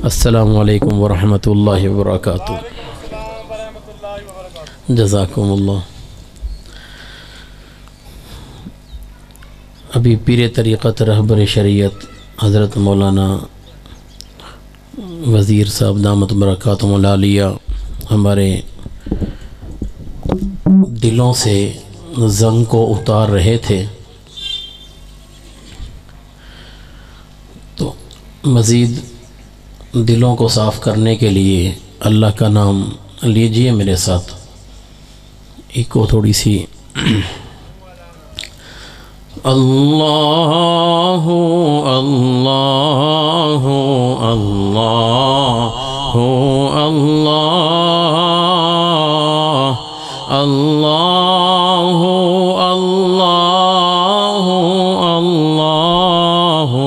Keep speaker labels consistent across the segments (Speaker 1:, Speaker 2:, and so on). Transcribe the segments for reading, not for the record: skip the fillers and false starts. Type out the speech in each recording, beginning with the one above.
Speaker 1: अस्सलामु अलैकुम वरहमतुल्लाहि वबरकातुहू। जज़ाकुमुल्लाह। अभी पीर तरीक़त रहबर शरीयत हज़रत मौलाना वज़ीर साहब दामत बरकातुहुल आलिया हमारे दिलों से ज़ंग को उतार रहे थे, तो मज़ीद दिलों को साफ़ करने के लिए अल्लाह का नाम लीजिए मेरे साथ। इको थोड़ी सी अल्लाहु अल्लाहु अल्लाहु अल्लाह अल्लाहु अल्लाहु अल्लाहु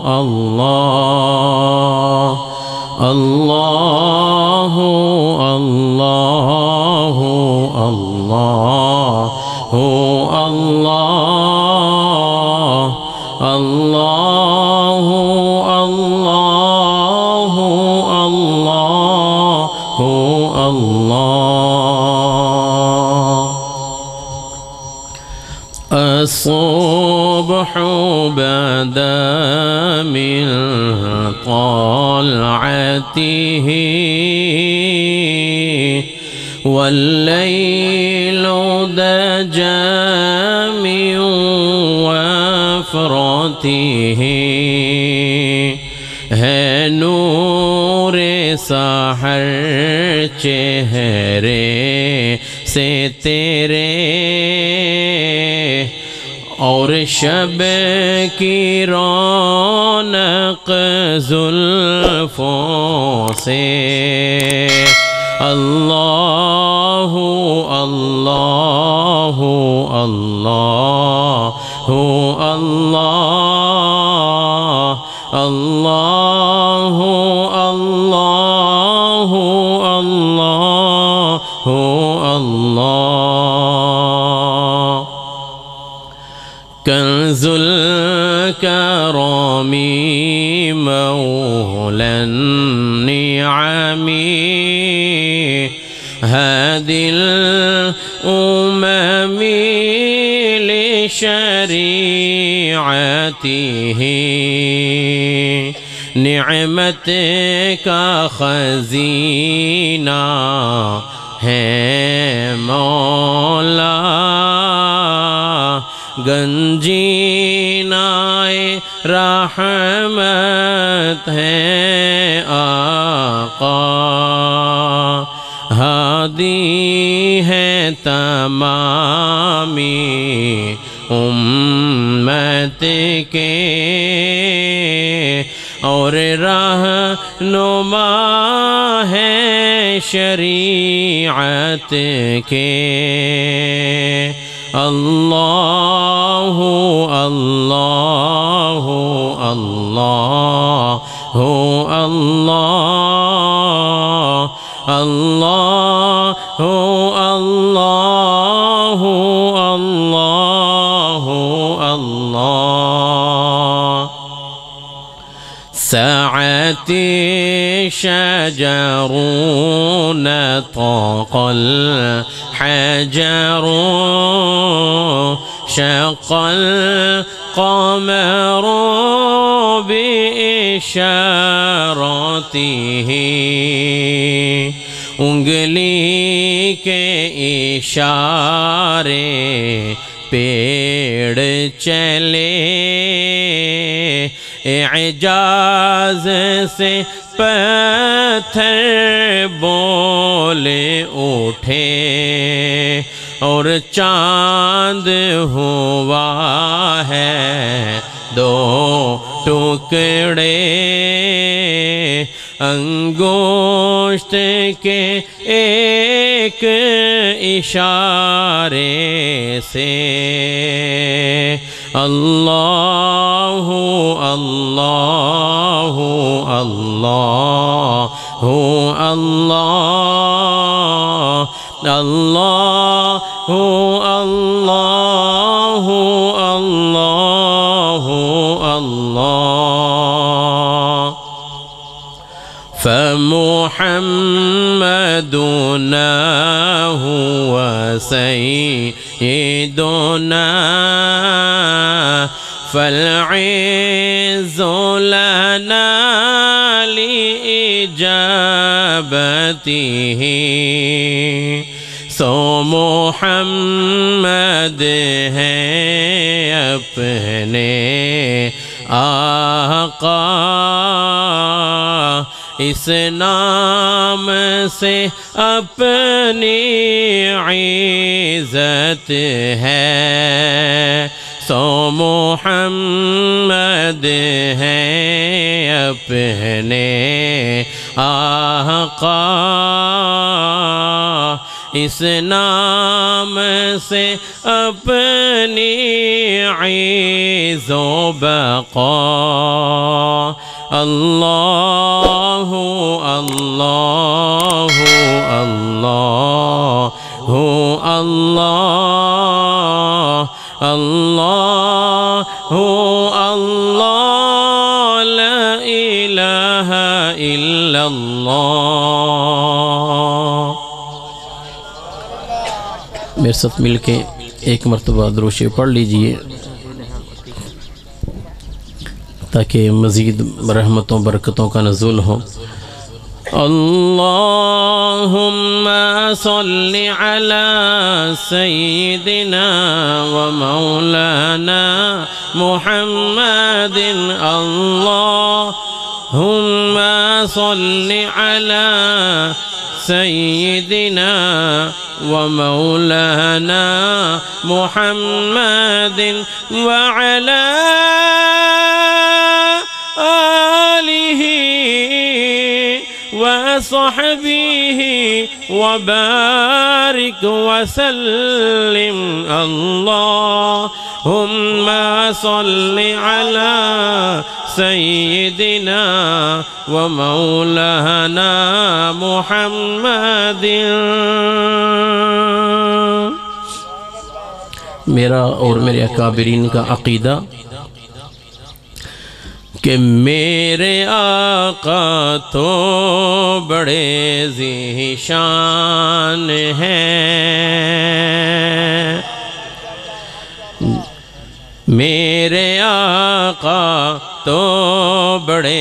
Speaker 1: अल्लाह अल्लाहु अल्लाहु अल्लाहु अल्लाह अल्लाहु अल्लाहु अल्लाहु अल्लाह। अस्सुब्हु बदा मिन तलअतिही वल्लैलु दजा मिन वफ़रतिही। है नूरे सहर चेहरे से तेरे और शब की रौनक ज़ुल्फ़ों से। अल्लाहु अल्लाहु अल्लाहु अल्लाह अल्लाहु अल्लाहु अल्लाहु अल्लाह। कंज़ुल करमी मौलन निअमी हादिल उम्मी लिशरीअतिही। निअमत का खज़ीना है मौला, गंजीनाए रहमत है आका। हादी है तमामी उम्मत के और रहनुमा है शरीअत के। अल्लाहु अल्लाहु अल्लाहु अल्लाह अल्लाहु अल्लाहु अल्लाहु अल्लाह। सअती शजरुन तक़ल हजरु शक़ल क़मरु बिइशारतिही। उंगली के इशारे पेड़ चले, एजाज से पत्थर बोले उठे और चाँद हुआ है दो टुकड़े। अंगुष्ठ के एक इशारे से। अल्लाहु अल्लाहु अल्लाहु अल्लाह अल्लाहु अल्लाहु अल्लाहु अल्लाह। फमुहम्मदुना हुवा सय्यिदुना फल-इज़्ज़ु लना लिइजाबतिही। सो मुहम्मद हैं अपने आका, इस नाम से अपनी इज़्ज़त है। सो मुहम्मद हैं अपने आका, इस नाम से अपनी इज़्ज़ो बक़ा। अल्लाहु अल्लाहु अल्लाहु अल्लाह अल्लाहु अल्लाह ला इलाहा इल्लल्लाह। मेरे साथ मिलके एक मरतबा दुरूद शरीफ पढ़ लीजिए ताकि मज़ीद रहमतों बरकतों का नज़ुल हो। अल्लाहुम्मा सल्लि अला सय्यिदिना व मौलाना मुहम्मदिन। अल्लाहुम्मा सल्लि अला सय्यिदिना व मौलाना मुहम्मदिन व अला आलिही व सहबिही व बारिक व सल्लिम। अल्लाहुम्मा सल्लि अला सय्यिदिना व मौलाना मुहम्मदिन। मेरा और मेरे अकाबिरीन का अक़ीदा कि मेरे आका तो बड़े ज़ीशान हैं, मेरे आका तो बड़े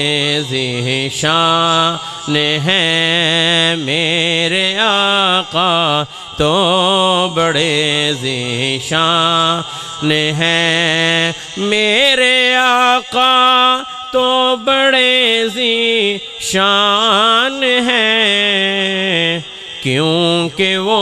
Speaker 1: ज़ीशान हैं, मेरे आका तो बड़े ज़ीशान हैं, मेरे आका तो बड़े ज़ीशान हैं। क्योंकि वो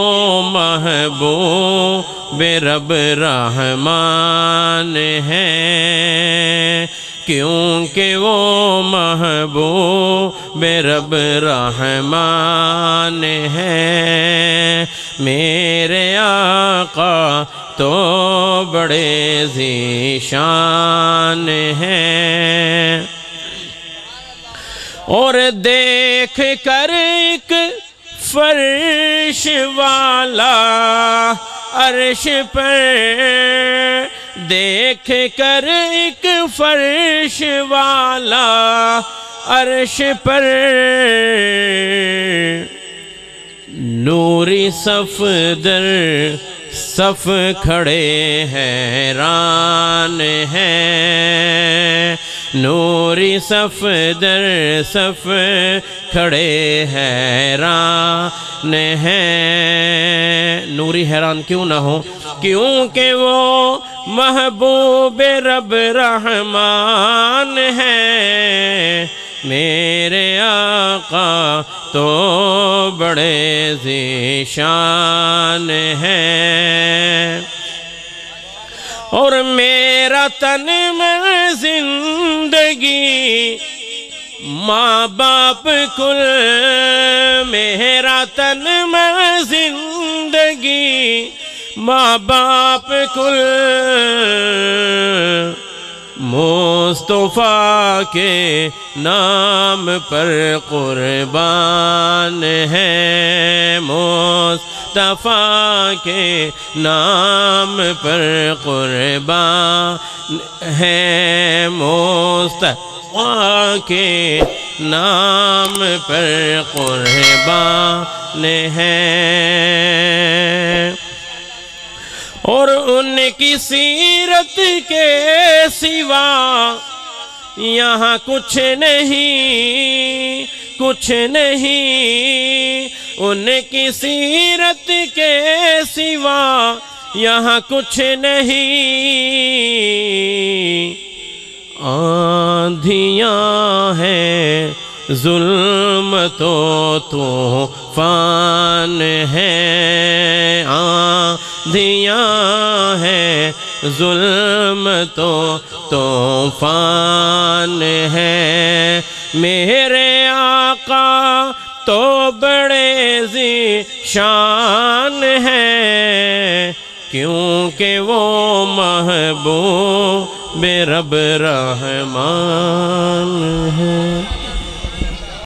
Speaker 1: महबूब रब रहमान हैं, क्योंकि वो महबूब रब रहमान हैं। मेरे आका तो बड़े ज़ीशान हैं। और देख कर एक फर्श वाला अर्श पर, देख कर एक फर्श वाला अर्श पर, नूरी सफदर सफ खड़े हैरान हैं, नूरी सफदर सफ खड़े हैरान हैं। नूरी हैरान क्यों ना हो, क्योंकि वो महबूब रब रहमान हैं। मेरे आका तो बड़े ज़ीशान हैं। और मेरा तन में जिंदगी माँ बाप कुल, मेरा तन में जिंदगी माँ बाप कुल, मुस्तफ़ा के नाम पर कुर्बान है, मुस्तफ़ा के नाम पर कुर्बान है, मुस्तफ़ा के नाम पर कुर्बान हैं। और उनकी सीरत के सिवा यहाँ कुछ नहीं, कुछ नहीं। उनकी सीरत के सिवा यहाँ कुछ नहीं। आंधियाँ हैं जुल्म तो तूफान है, आंधियाँ हैं जुल्म तो तूफान है। मेरे आका तो बड़े ज़ीशान है, क्योंकि वो महबूब रब रहमान है।